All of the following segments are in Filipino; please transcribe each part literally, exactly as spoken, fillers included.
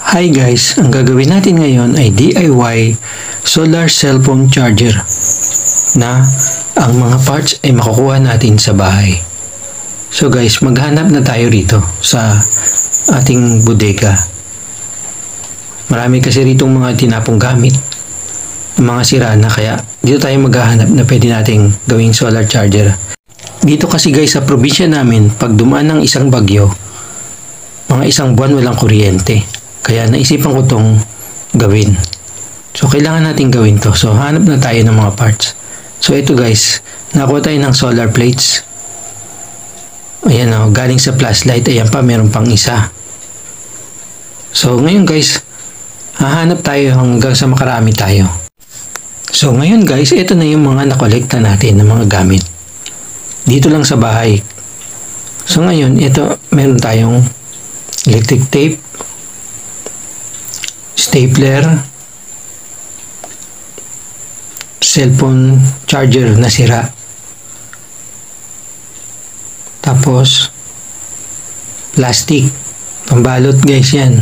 Hi guys, ang gagawin natin ngayon ay D I Y solar cellphone charger na ang mga parts ay makukuha natin sa bahay. So guys, maghanap na tayo rito sa ating bodega. Marami kasi rito mga tinapong gamit, mga sira na, kaya dito tayo maghahanap na pwede nating gawing solar charger. Dito kasi guys sa probinsya namin, pag dumaan ng isang bagyo, mga isang buwan walang kuryente. Kaya naisipan ko tong gawin. So kailangan natin gawin to. So hanap na tayo ng mga parts. So ito guys, nakuha tayo ng solar plates. Ayan o, galing sa flashlight. Ayan pa, meron pang isa. So ngayon guys, hahanap tayo hanggang sa makarami tayo. So ngayon guys, ito na yung mga nakolekta natin ng mga gamit. Dito lang sa bahay. So ngayon, ito, meron tayong electric tape, stapler, cellphone charger na sira, tapos plastic, pambalot guys yan,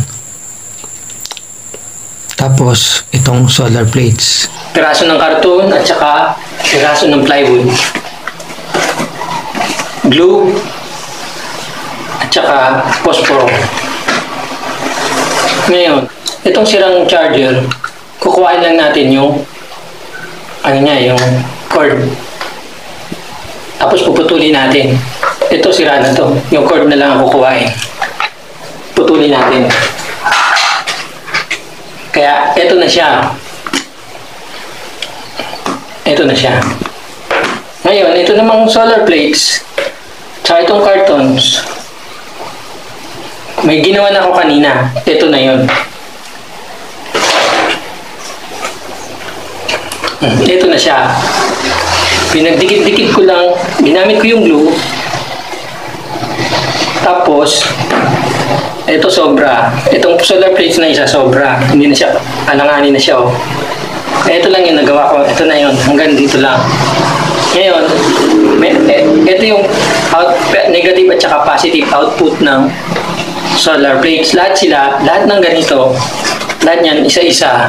tapos itong solar plates, piraso ng karton at saka piraso ng plywood, glue at saka posporo. Ngayon, itong sirang charger, kukuhain lang natin yung ano niya, yung cord. Tapos puputulin natin. Ito sira na to. Yung cord na lang ang kukuhain. Putulin natin. Kaya ito na siya. Ito na siya. Ngayon, ito namang solar plates, tsaka itong cartons, may ginawa na ako kanina. Ito na yun. Ito na siya. Pinagdikit-dikit ko lang. Ginamit ko yung glue. Tapos, ito sobra. Itong solar plates na isa sobra. Hindi na siya, alanganin na siya. Oh. Ito lang yung nagawa ko. Ito na yun. Hanggang dito lang. Ngayon, may, eh, ito yung out, negative at saka positive output ng solar plates. Lahat sila, lahat ng ganito, lahat yan, isa-isa.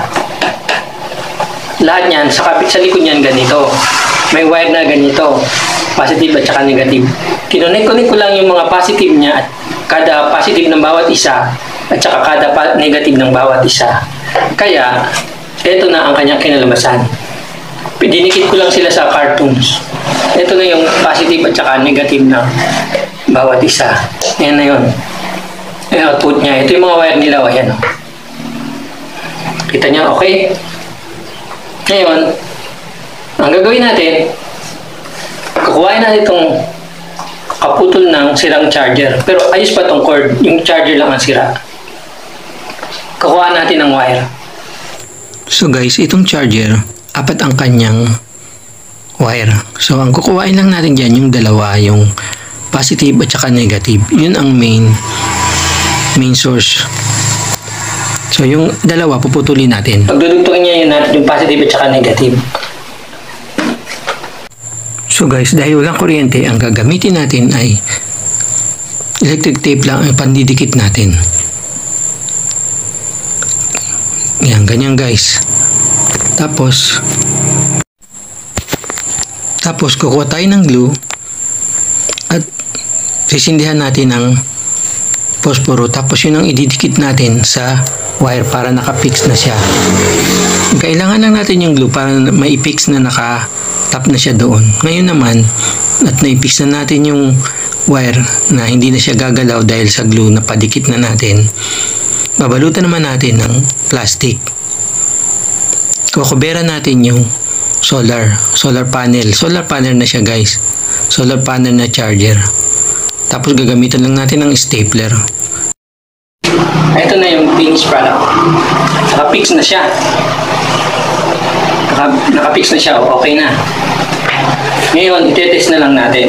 Lahat yan, sa kapit sa likod niyan ganito. May wire na ganito, positive at saka negative. Kinonek-connect ko lang yung mga positive niya at kada positive ng bawat isa at saka kada negative ng bawat isa. Kaya, ito na ang kanyang kinalabasan. Dinikit ko lang sila sa cartoons. Ito na yung positive at saka negative ng bawat isa. Yan na yun. Yung output niya. Ito yung mga wire nila. O, yan. Kita niya, okay? Ngayon, ang gagawin natin, kukuhain natin itong kaputol ng sirang charger. Pero ayos pa itong cord. Yung charger lang ang sira. Kukuha natin ng wire. So guys, itong charger, apat ang kanyang wire. So ang kukuhain lang natin dyan, yung dalawa, yung positive at saka negative. Yun ang main main source. So yung dalawa puputulin natin. Pagdudugtungin niya yun natin yung positive at saka negative. So guys, dahil walang kuryente, ang gagamitin natin ay electric tape lang ang pandidikit natin. Yan, ganyan guys. Tapos tapos kukuha tayo ng glue at sisindihan natin ng posporo, tapos yun ang ididikit natin sa wire para nakapix na siya. Kailangan lang natin yung glue para maipix na nakatap na siya doon. Ngayon naman, at naipix na natin yung wire na hindi na siya gagalaw dahil sa glue na padikit na natin, babalutan naman natin ng plastic. Kukubera natin yung solar, solar panel. Solar panel na siya guys. Solar panel na charger. Tapos gagamitan lang natin ng stapler. Ito na yung finished product. Nakapix na siya. Naka, nakapix na siya. Okay na. Ngayon, itetest na lang natin.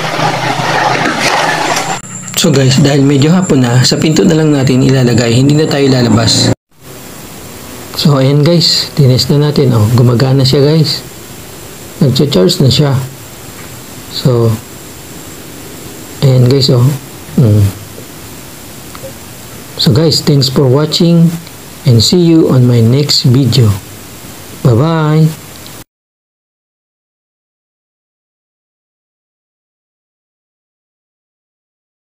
So guys, dahil medyo hapon na, sa pinto na lang natin ilalagay. Hindi na tayo lalabas. So ayan guys, tinest na natin. Oh, gumagana siya guys. Nag-charge na siya. So, ayan guys oh. Mm. So guys, thanks for watching and see you on my next video. Bye bye.